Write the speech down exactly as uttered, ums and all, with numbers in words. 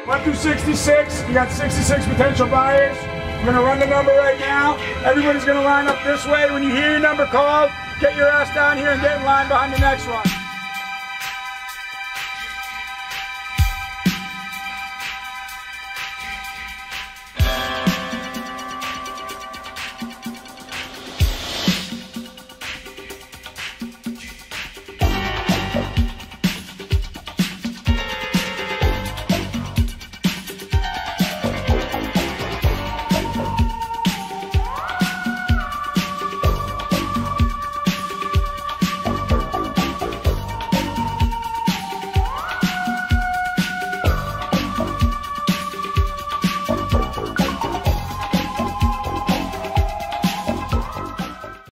one through sixty-six, you got sixty-six potential buyers. I'm gonna run the number right now. Everybody's gonna line up this way. When you hear your number called, get your ass down here and get in line behind the next one.